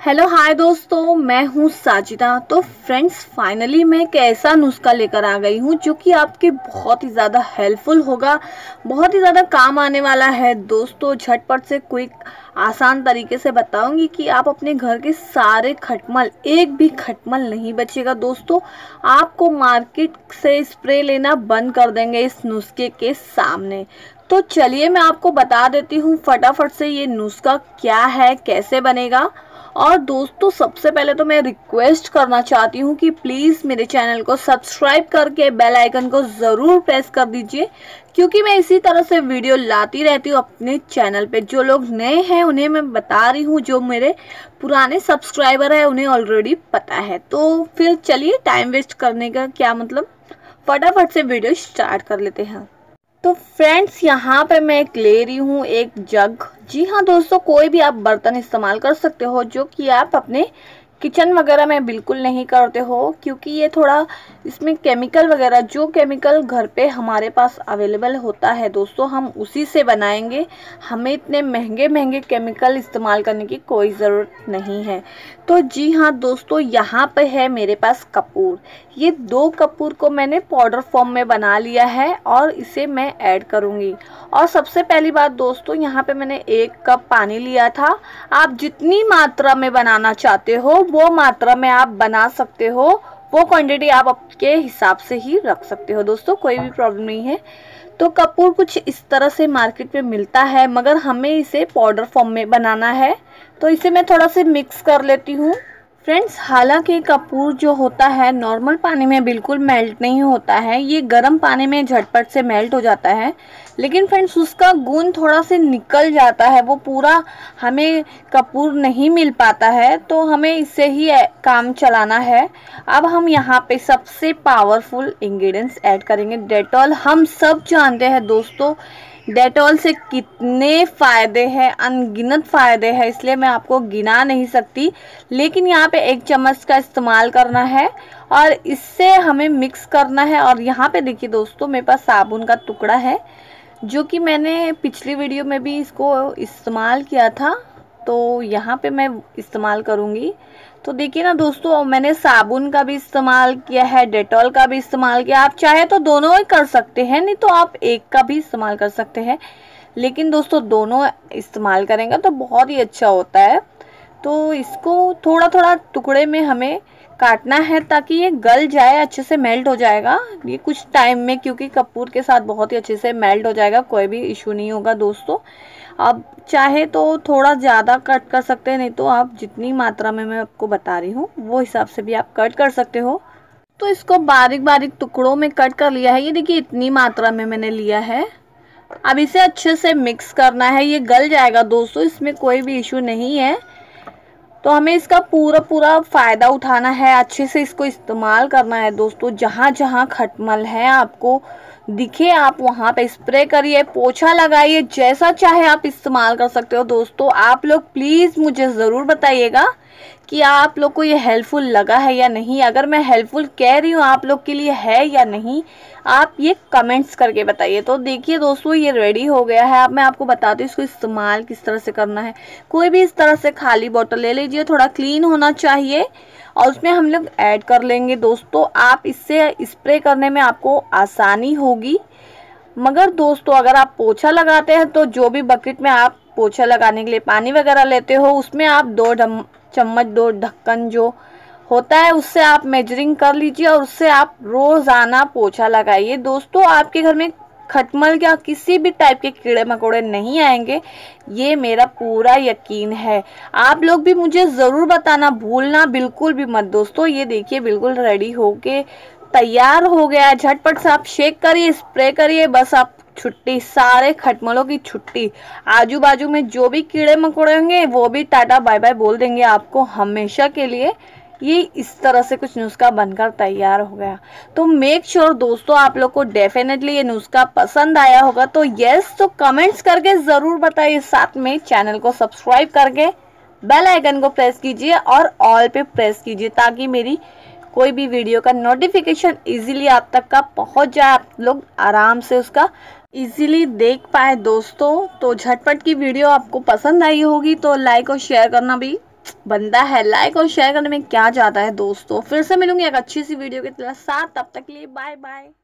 Hello hi दोस्तों, मैं हूँ साजिदा। तो फ्रेंड्स, फाइनली मैं एक ऐसा नुस्खा लेकर आ गई हूँ जो कि आपके बहुत ही ज़्यादा हेल्पफुल होगा, बहुत ही ज़्यादा काम आने वाला है। दोस्तों, झटपट से क्विक आसान तरीके से बताऊंगी कि आप अपने घर के सारे खटमल, एक भी खटमल नहीं बचेगा। दोस्तों, आपको मार्केट से स्प्रे लेना बंद कर देंगे इस नुस्खे के सामने। तो चलिए मैं आपको बता देती हूँ फटाफट से ये नुस्खा क्या है, कैसे बनेगा। और दोस्तों, सबसे पहले तो मैं रिक्वेस्ट करना चाहती हूँ कि प्लीज़ मेरे चैनल को सब्सक्राइब करके बेल आइकन को ज़रूर प्रेस कर दीजिए, क्योंकि मैं इसी तरह से वीडियो लाती रहती हूँ अपने चैनल पे। जो लोग नए हैं उन्हें मैं बता रही हूँ, जो मेरे पुराने सब्सक्राइबर हैं उन्हें ऑलरेडी पता है। तो फिर चलिए, टाइम वेस्ट करने का क्या मतलब, फटाफट से वीडियो स्टार्ट कर लेते हैं। तो फ्रेंड्स, यहाँ पे मैं एक ले रही हूँ एक जग। जी हाँ दोस्तों, कोई भी आप बर्तन इस्तेमाल कर सकते हो जो कि आप अपने किचन वगैरह में बिल्कुल नहीं करते हो, क्योंकि ये थोड़ा इसमें केमिकल वगैरह, जो केमिकल घर पे हमारे पास अवेलेबल होता है दोस्तों, हम उसी से बनाएंगे। हमें इतने महंगे महंगे केमिकल इस्तेमाल करने की कोई ज़रूरत नहीं है। तो जी हाँ दोस्तों, यहाँ पे है मेरे पास कपूर। ये 2 कपूर को मैंने पाउडर फॉर्म में बना लिया है और इसे मैं ऐड करूँगी। और सबसे पहली बात दोस्तों, यहाँ पे मैंने 1 कप पानी लिया था। आप जितनी मात्रा में बनाना चाहते हो वो मात्रा में आप बना सकते हो, वो क्वांटिटी आप आपके हिसाब से ही रख सकते हो दोस्तों, कोई भी प्रॉब्लम नहीं है। तो कपूर कुछ इस तरह से मार्केट में मिलता है, मगर हमें इसे पाउडर फॉर्म में बनाना है। तो इसे मैं थोड़ा सा मिक्स कर लेती हूँ। फ्रेंड्स, हालांकि कपूर जो होता है नॉर्मल पानी में बिल्कुल मेल्ट नहीं होता है, ये गर्म पानी में झटपट से मेल्ट हो जाता है। लेकिन फ्रेंड्स, उसका गुण थोड़ा से निकल जाता है, वो पूरा हमें कपूर नहीं मिल पाता है, तो हमें इससे ही काम चलाना है। अब हम यहाँ पे सबसे पावरफुल इंग्रेडिएंट्स ऐड करेंगे, डेटॉल। हम सब जानते हैं दोस्तों, डेटॉल से कितने फ़ायदे हैं, अनगिनत फ़ायदे हैं, इसलिए मैं आपको गिना नहीं सकती। लेकिन यहाँ पे 1 चम्मच का इस्तेमाल करना है और इससे हमें मिक्स करना है। और यहाँ पे देखिए दोस्तों, मेरे पास साबुन का टुकड़ा है, जो कि मैंने पिछली वीडियो में भी इसको इस्तेमाल किया था, तो यहाँ पे मैं इस्तेमाल करूँगी। तो देखिए ना दोस्तों, मैंने साबुन का भी इस्तेमाल किया है, डेटॉल का भी इस्तेमाल किया। आप चाहे तो दोनों ही कर सकते हैं, नहीं तो आप एक का भी इस्तेमाल कर सकते हैं, लेकिन दोस्तों दोनों इस्तेमाल करेंगे तो बहुत ही अच्छा होता है। तो इसको थोड़ा थोड़ा टुकड़े में हमें काटना है ताकि ये गल जाए, अच्छे से मेल्ट हो जाएगा ये कुछ टाइम में, क्योंकि कपूर के साथ बहुत ही अच्छे से मेल्ट हो जाएगा, कोई भी इशू नहीं होगा दोस्तों। आप चाहे तो थोड़ा ज़्यादा कट कर सकते हैं, नहीं तो आप जितनी मात्रा में मैं आपको बता रही हूँ वो हिसाब से भी आप कट कर सकते हो। तो इसको बारीक बारीक टुकड़ों में कट कर लिया है, ये देखिए इतनी मात्रा में मैंने लिया है। अब इसे अच्छे से मिक्स करना है, ये गल जाएगा दोस्तों, इसमें कोई भी इशू नहीं है। तो हमें इसका पूरा पूरा फ़ायदा उठाना है, अच्छे से इसको इस्तेमाल करना है दोस्तों। जहाँ जहाँ खटमल है आपको दिखे, आप वहाँ पे स्प्रे करिए, पोछा लगाइए, जैसा चाहे आप इस्तेमाल कर सकते हो दोस्तों। आप लोग प्लीज़ मुझे ज़रूर बताइएगा कि आप लोग को ये हेल्पफुल लगा है या नहीं। अगर मैं हेल्पफुल कह रही हूँ आप लोग के लिए है या नहीं, आप ये कमेंट्स करके बताइए। तो देखिए दोस्तों, ये रेडी हो गया है। अब मैं आपको बताती हूँ इसको इस्तेमाल किस तरह से करना है। कोई भी इस तरह से खाली बोतल ले लीजिए, थोड़ा क्लीन होना चाहिए, और उसमें हम लोग ऐड कर लेंगे दोस्तों। आप इससे स्प्रे करने में आपको आसानी होगी। मगर दोस्तों, अगर आप पोछा लगाते हैं तो जो भी बकेट में आप पोछा लगाने के लिए पानी वगैरह लेते हो, उसमें आप 2 चम्मच 2 ढक्कन जो होता है उससे आप मेजरिंग कर लीजिए और उससे आप रोज़ाना पोछा लगाइए दोस्तों। आपके घर में खटमल या किसी भी टाइप के कीड़े मकोड़े नहीं आएंगे, ये मेरा पूरा यकीन है। आप लोग भी मुझे ज़रूर बताना भूलना बिल्कुल भी मत दोस्तों। ये देखिए बिल्कुल रेडी होके तैयार हो गया है। झटपट से आप शेक करिए, स्प्रे करिए, बस आप छुट्टी, सारे खटमलों की छुट्टी। आजू बाजू में जो भी कीड़े मकोड़े होंगे वो भी टाटा बाय बाय बोल देंगे आपको हमेशा के लिए। ये इस तरह से कुछ नुस्खा बनकर तैयार हो गया। तो मेक श्योर दोस्तों, आप लोग को डेफिनेटली ये नुस्खा पसंद आया होगा। तो यस, तो कमेंट्स करके ज़रूर बताइए, साथ में चैनल को सब्सक्राइब करके बेल आइकन को प्रेस कीजिए और ऑल पे प्रेस कीजिए, ताकि मेरी कोई भी वीडियो का नोटिफिकेशन इजीली आप तक का पहुंच जाए, आप लोग आराम से उसका इजीली देख पाए दोस्तों। तो झटपट की वीडियो आपको पसंद आई होगी तो लाइक और शेयर करना भी बनता है। लाइक और शेयर करने में क्या जाता है दोस्तों। फिर से मिलूंगी एक अच्छी सी वीडियो के साथ, तब तक के लिए बाय बाय।